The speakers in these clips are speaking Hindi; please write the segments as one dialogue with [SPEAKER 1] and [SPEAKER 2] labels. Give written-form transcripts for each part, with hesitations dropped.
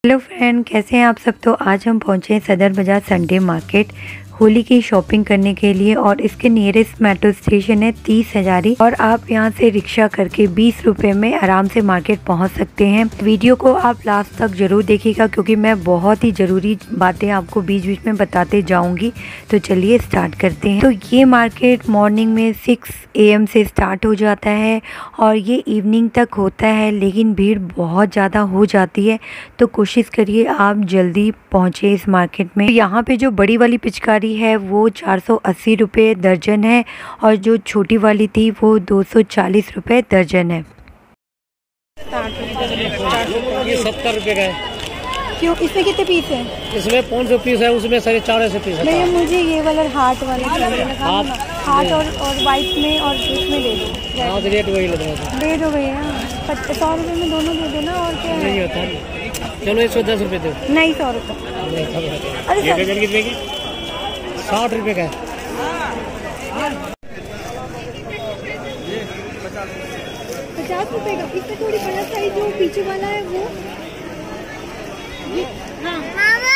[SPEAKER 1] हेलो फ्रेंड, कैसे हैं आप सब। तो आज हम पहुंचे हैं सदर बाज़ार संडे मार्केट होली की शॉपिंग करने के लिए और इसके नियरेस्ट मेट्रो स्टेशन है 30 हजारी और आप यहां से रिक्शा करके 20 रुपए में आराम से मार्केट पहुंच सकते हैं। वीडियो को आप लास्ट तक जरूर देखिएगा क्योंकि मैं बहुत ही ज़रूरी बातें आपको बीच बीच में बताते जाऊंगी। तो चलिए स्टार्ट करते हैं। तो ये मार्केट मॉर्निंग में 6 AM से स्टार्ट हो जाता है और ये इवनिंग तक होता है, लेकिन भीड़ बहुत ज़्यादा हो जाती है तो कोशिश करिए आप जल्दी पहुँचे इस मार्केट में। यहाँ पे जो बड़ी वाली पिचकारी है वो 480 रुपये दर्जन है और जो छोटी वाली थी वो 240 रुपये दर्जन है।
[SPEAKER 2] ये 70 रुपये का है।
[SPEAKER 1] क्यों, इसमें कितने पीस है?
[SPEAKER 2] इसमें 500 पीस है, उसमें 450 पीस है।
[SPEAKER 1] नहीं, मुझे ये वाला हार्ट वाला हार्ट और वाइट में और इसमें दे दो।
[SPEAKER 2] हाँ तो रेट वही लग रहा है।
[SPEAKER 1] दे दो भैया, 100 रुपये में दोनों दे दो ना। और क्या
[SPEAKER 2] नहीं होता है। चलो 110 रुपये दो।
[SPEAKER 1] नहीं, 100 रुपये। अरे
[SPEAKER 2] कितने की? 60 रुपये का है।
[SPEAKER 1] 50 रुपये का। इसमें थोड़ी बड़ा साइज जो पीछे वाला है वो। हाँ मामा,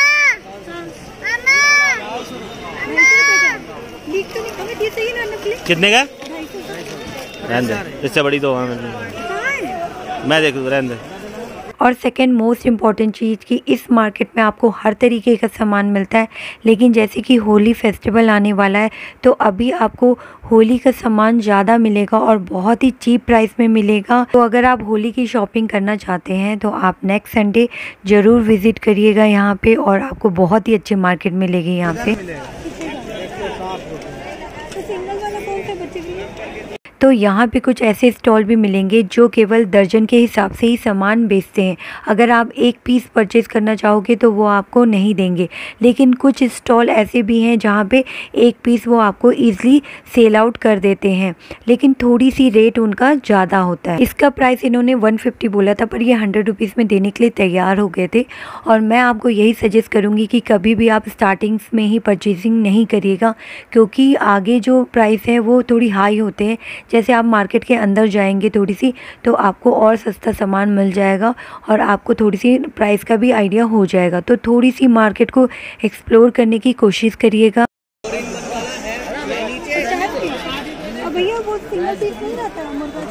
[SPEAKER 3] कितने का? 250। इससे बड़ी तो मैं देख रहने दे।
[SPEAKER 1] और सेकेंड मोस्ट इम्पॉर्टेंट चीज़ कि इस मार्केट में आपको हर तरीके का सामान मिलता है, लेकिन जैसे कि होली फेस्टिवल आने वाला है तो अभी आपको होली का सामान ज़्यादा मिलेगा और बहुत ही चीप प्राइस में मिलेगा। तो अगर आप होली की शॉपिंग करना चाहते हैं तो आप नेक्स्ट संडे ज़रूर विज़िट करिएगा यहाँ पे और आपको बहुत ही अच्छी मार्केट मिलेगी यहाँ पे। तो यहाँ पे कुछ ऐसे स्टॉल भी मिलेंगे जो केवल दर्जन के हिसाब से ही सामान बेचते हैं। अगर आप एक पीस परचेज़ करना चाहोगे तो वो आपको नहीं देंगे, लेकिन कुछ स्टॉल ऐसे भी हैं जहाँ पे एक पीस वो आपको ईज़िली सेल आउट कर देते हैं, लेकिन थोड़ी सी रेट उनका ज़्यादा होता है। इसका प्राइस इन्होंने 150 बोला था पर ये 100 रुपीज़ में देने के लिए तैयार हो गए थे। और मैं आपको यही सजेस्ट करूँगी कि कभी भी आप स्टार्टिंग्स में ही परचेजिंग नहीं करिएगा, क्योंकि आगे जो प्राइस है वो थोड़ी हाई होते हैं। जैसे आप मार्केट के अंदर जाएंगे थोड़ी सी तो आपको और सस्ता सामान मिल जाएगा और आपको थोड़ी सी प्राइस का भी आइडिया हो जाएगा। तो थोड़ी सी मार्केट को एक्सप्लोर करने की कोशिश करिएगा। भैया वो सिंगल पीस नहीं रहता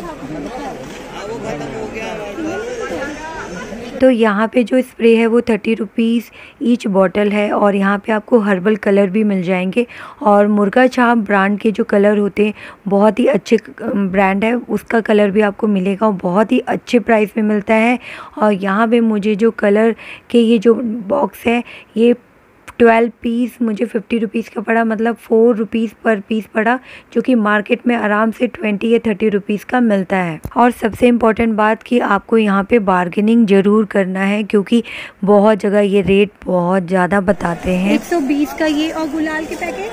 [SPEAKER 1] तो यहाँ पे जो स्प्रे है वो 30 रुपीज़ ईच बॉटल है और यहाँ पे आपको हर्बल कलर भी मिल जाएंगे। और मुर्गा छाप ब्रांड के जो कलर होते हैं बहुत ही अच्छे ब्रांड है, उसका कलर भी आपको मिलेगा और बहुत ही अच्छे प्राइस में मिलता है। और यहाँ पे मुझे जो कलर के ये जो बॉक्स है ये 12 पीस मुझे 50 रुपीज़ का पड़ा, मतलब 4 रुपीज़ पर पीस पड़ा, जो कि मार्केट में आराम से 20 या 30 रुपीज़ का मिलता है। और सबसे इम्पॉर्टेंट बात कि आपको यहाँ पे बार्गेनिंग ज़रूर करना है क्योंकि बहुत जगह ये रेट बहुत ज़्यादा बताते हैं। 120 का ये। और गुलाल के पैकेट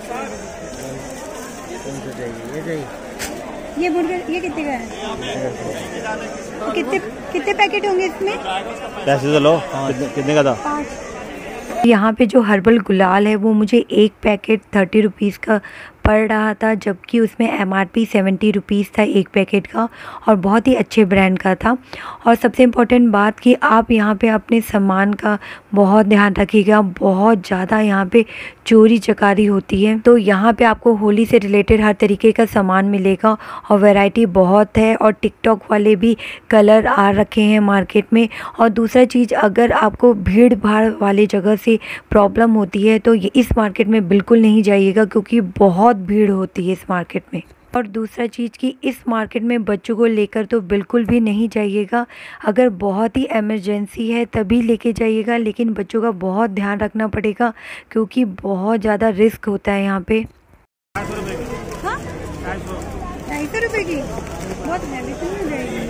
[SPEAKER 1] ये बुर्गर ये कितने का है? कितने पैकेट होंगे इसमें?
[SPEAKER 3] पैसे तो लो। कितने का था?
[SPEAKER 1] 5। यहाँ पे जो हर्बल गुलाल है वो मुझे एक पैकेट 30 रुपीज़ का पड़ रहा था, जबकि उसमें MRP 70 रुपीज़ था एक पैकेट का और बहुत ही अच्छे ब्रांड का था। और सबसे इम्पोर्टेंट बात कि आप यहाँ पे अपने सामान का बहुत ध्यान रखिएगा, बहुत ज़्यादा यहाँ पे चोरी चकारी होती है। तो यहाँ पे आपको होली से रिलेटेड हर तरीके का सामान मिलेगा और वैरायटी बहुत है और टिकटॉक वाले भी कलर आ रखे हैं मार्केट में। और दूसरा चीज़, अगर आपको भीड़ भाड़ वाले जगह से प्रॉब्लम होती है तो ये इस मार्केट में बिल्कुल नहीं जाइएगा क्योंकि बहुत भीड़ होती है इस मार्केट में। और दूसरा चीज़ कि इस मार्केट में बच्चों को लेकर तो बिल्कुल भी नहीं जाइएगा। अगर बहुत ही इमरजेंसी है तभी लेके जाइएगा, लेकिन बच्चों का बहुत ध्यान रखना पड़ेगा क्योंकि बहुत ज़्यादा रिस्क होता है यहाँ पे। 250 रुपये की बहुत हैवी तो मिल जाएगी।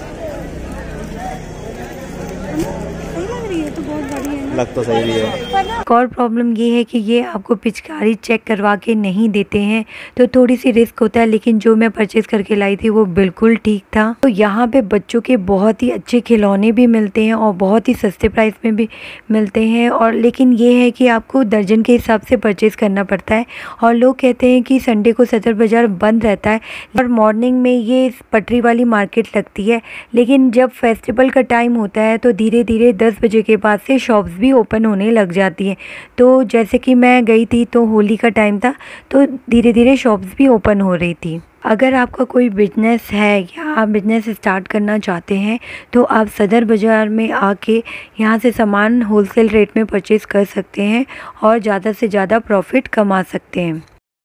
[SPEAKER 1] सही लग रही है तो बहुत बड़ी है ना?
[SPEAKER 3] लग तो सही भी है।
[SPEAKER 1] एक और प्रॉब्लम ये है कि ये आपको पिचकारी चेक करवा के नहीं देते हैं तो थोड़ी सी रिस्क होता है, लेकिन जो मैं परचेज़ करके लाई थी वो बिल्कुल ठीक था। तो यहाँ पे बच्चों के बहुत ही अच्छे खिलौने भी मिलते हैं और बहुत ही सस्ते प्राइस में भी मिलते हैं। और लेकिन ये है कि आपको दर्जन के हिसाब से परचेज़ करना पड़ता है। और लोग कहते हैं कि संडे को सदर बाज़ार बंद रहता है और मॉर्निंग में ये पटरी वाली मार्केट लगती है, लेकिन जब फेस्टिवल का टाइम होता है तो धीरे धीरे 10 बजे के बाद से शॉप्स भी ओपन होने लग जाती हैं। तो जैसे कि मैं गई थी तो होली का टाइम था, तो धीरे धीरे शॉप्स भी ओपन हो रही थी। अगर आपका कोई बिजनेस है या आप बिजनेस स्टार्ट करना चाहते हैं तो आप सदर बाज़ार में आके यहाँ से सामान होलसेल रेट में परचेज़ कर सकते हैं और ज़्यादा से ज़्यादा प्रॉफिट कमा सकते हैं।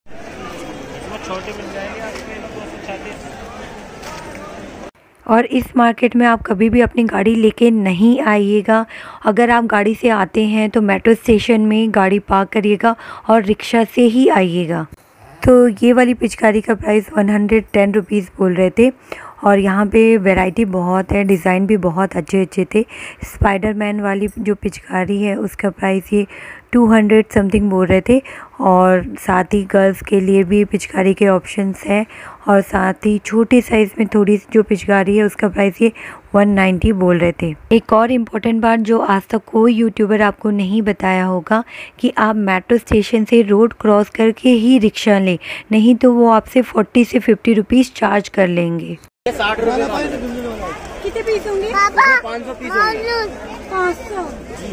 [SPEAKER 1] और इस मार्केट में आप कभी भी अपनी गाड़ी लेके नहीं आइएगा। अगर आप गाड़ी से आते हैं तो मेट्रो स्टेशन में गाड़ी पार्क करिएगा और रिक्शा से ही आइएगा। तो ये वाली पिचकारी का प्राइस 110 रुपीज़ बोल रहे थे और यहाँ पे वैरायटी बहुत है, डिज़ाइन भी बहुत अच्छे अच्छे थे। स्पाइडरमैन वाली जो पिचकारी है उसका प्राइस ये 200 समथिंग बोल रहे थे और साथ ही गर्ल्स के लिए भी पिचकारी के ऑप्शंस हैं और साथ ही छोटे साइज़ में थोड़ी सी जो पिचकारी है उसका प्राइस ये 190 बोल रहे थे। एक और इम्पॉर्टेंट बात जो आज तक कोई यूट्यूबर आपको नहीं बताया होगा कि आप मेट्रो स्टेशन से रोड क्रॉस करके ही रिक्शा लें, नहीं तो वो आपसे 40 से 50 रुपीज़ चार्ज कर लेंगे।
[SPEAKER 2] 60 रुपये
[SPEAKER 4] कितने पीस होंगे?
[SPEAKER 2] 500 पीस होंगे।
[SPEAKER 4] 500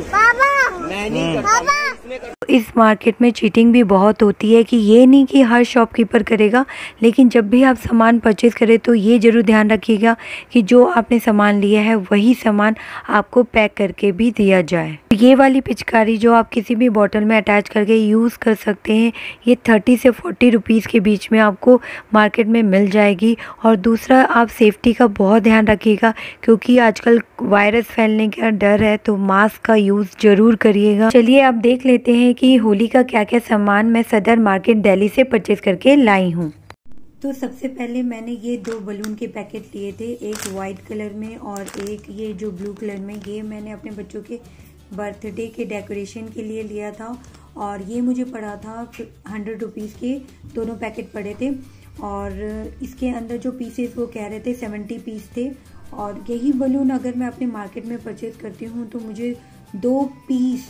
[SPEAKER 4] पापा
[SPEAKER 2] मैं नहीं करता।
[SPEAKER 1] इस मार्केट में चीटिंग भी बहुत होती है कि ये नहीं कि हर शॉपकीपर करेगा, लेकिन जब भी आप सामान परचेज़ करें तो ये ज़रूर ध्यान रखिएगा कि जो आपने सामान लिया है वही सामान आपको पैक करके भी दिया जाए। ये वाली पिचकारी जो आप किसी भी बॉटल में अटैच करके यूज़ कर सकते हैं, ये 30 से 40 रुपीज़ के बीच में आपको मार्केट में मिल जाएगी। और दूसरा, आप सेफ्टी का बहुत ध्यान रखिएगा क्योंकि आजकल वायरस फैलने का डर है, तो मास्क का यूज़ ज़रूर करिएगा। चलिए अब देख लेते हैं कि होली का क्या क्या सामान मैं सदर मार्केट दिल्ली से परचेज़ करके लाई हूँ। तो सबसे पहले मैंने ये 2 बलून के पैकेट लिए थे, एक वाइट कलर में और एक ये जो ब्लू कलर में। ये मैंने अपने बच्चों के बर्थडे के डेकोरेशन के लिए लिया था और ये मुझे पड़ा था 100 रुपीज़ के दोनों पैकेट पड़े थे। और इसके अंदर जो पीसेस वो कह रहे थे 70 पीस थे। और यही बलून अगर मैं अपने मार्केट में परचेज करती हूँ तो मुझे 2 पीस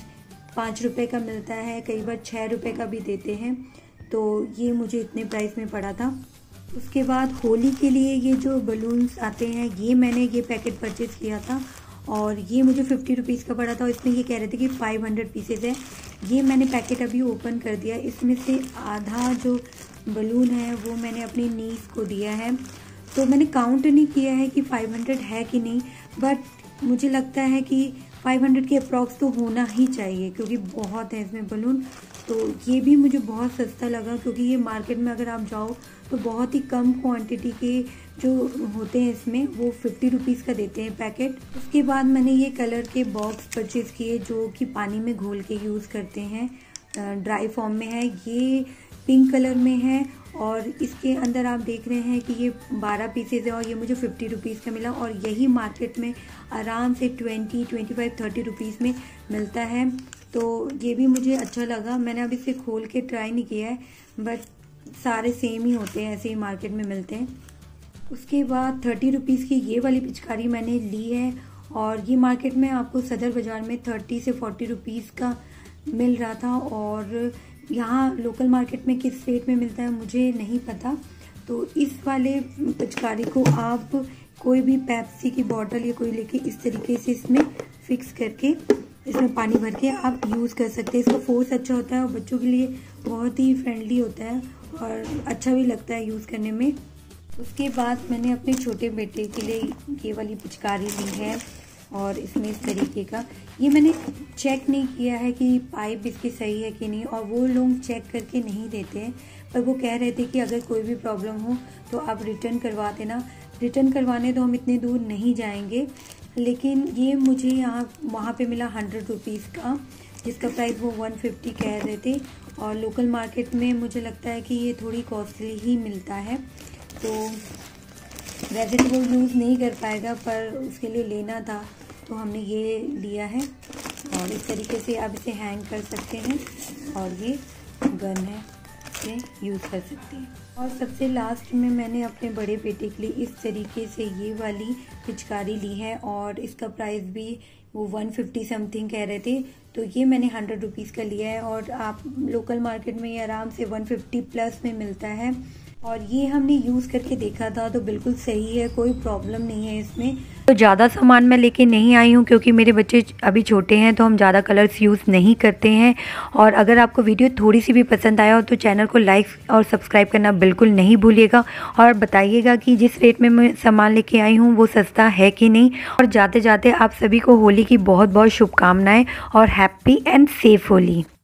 [SPEAKER 1] 5 रुपये का मिलता है, कई बार 6 रुपये का भी देते हैं। तो ये मुझे इतने प्राइस में पड़ा था। उसके बाद होली के लिए ये जो बलून्स आते हैं ये मैंने ये पैकेट परचेज किया था और ये मुझे 50 रुपीज़ का पड़ा था। इसमें ये कह रहे थे कि 500 पीसेज है। ये मैंने पैकेट अभी ओपन कर दिया। इसमें से आधा जो बलून है वो मैंने अपनी नीस को दिया है। तो मैंने काउंट नहीं किया है कि 500 है कि नहीं, बट मुझे लगता है कि 500 के अप्रॉक्स तो होना ही चाहिए क्योंकि बहुत है इसमें बलून। तो ये भी मुझे बहुत सस्ता लगा क्योंकि ये मार्केट में अगर आप जाओ तो बहुत ही कम क्वांटिटी के जो होते हैं इसमें वो 50 रुपीज़ का देते हैं पैकेट। उसके बाद मैंने ये कलर के बॉक्स परचेज़ किए जो कि पानी में घोल के यूज़ करते हैं, ड्राई फॉर्म में है। ये पिंक कलर में है और इसके अंदर आप देख रहे हैं कि ये 12 पीसेज है और ये मुझे 50 रुपीज़ का मिला। और यही मार्केट में आराम से 20, 25, 30 रुपीज़ में मिलता है। तो ये भी मुझे अच्छा लगा। मैंने अभी इसे खोल के ट्राई नहीं किया है, बट सारे सेम ही होते हैं, ऐसे ही मार्केट में मिलते हैं। उसके बाद 30 रुपीज़ की ये वाली पिचकारी मैंने ली है और ये मार्केट में आपको सदर बाज़ार में 30 से 40 रुपीज़ का मिल रहा था और यहाँ लोकल मार्केट में किस रेट में मिलता है मुझे नहीं पता। तो इस वाले पिचकारी को आप कोई भी पेप्सी की बॉटल या कोई लेके इस तरीके से इसमें फिक्स करके इसमें पानी भर के आप यूज़ कर सकते हैं। इसका फोर्स अच्छा होता है और बच्चों के लिए बहुत ही फ्रेंडली होता है और अच्छा भी लगता है यूज़ करने में। उसके बाद मैंने अपने छोटे बेटे के लिए ये वाली पिचकारी ली है और इसमें इस तरीके का ये मैंने चेक नहीं किया है कि पाइप इसकी सही है कि नहीं, और वो लोग चेक करके नहीं देते हैं, पर वो कह रहे थे कि अगर कोई भी प्रॉब्लम हो तो आप रिटर्न करवा देना। रिटर्न करवाने तो हम इतने दूर नहीं जाएंगे, लेकिन ये मुझे वहाँ पे मिला 100 रुपीज़ का, जिसका प्राइस वो 150 कह रहे थे। और लोकल मार्केट में मुझे लगता है कि ये थोड़ी कॉस्टली ही मिलता है। तो वैसे तो वो यूज़ नहीं कर पाएगा, पर उसके लिए लेना था तो हमने ये लिया है। और इस तरीके से आप इसे हैंग कर सकते हैं और ये गन है, इसे यूज़ कर सकते हैं। और सबसे लास्ट में मैंने अपने बड़े बेटे के लिए इस तरीके से ये वाली पिचकारी ली है और इसका प्राइस भी वो 150 समथिंग कह रहे थे, तो ये मैंने 100 रुपीज़ का लिया है। और आप लोकल मार्केट में ये आराम से 150 प्लस में मिलता है। और ये हमने यूज़ करके देखा था तो बिल्कुल सही है, कोई प्रॉब्लम नहीं है इसमें। तो ज़्यादा सामान मैं लेके नहीं आई हूँ क्योंकि मेरे बच्चे अभी छोटे हैं, तो हम ज़्यादा कलर्स यूज़ नहीं करते हैं। और अगर आपको वीडियो थोड़ी सी भी पसंद आया हो तो चैनल को लाइक और सब्सक्राइब करना बिल्कुल नहीं भूलिएगा, और बताइएगा कि जिस रेट में मैं सामान लेके आई हूँ वो सस्ता है कि नहीं। और जाते जाते आप सभी को होली की बहुत बहुत शुभकामनाएँ और हैप्पी एंड सेफ होली।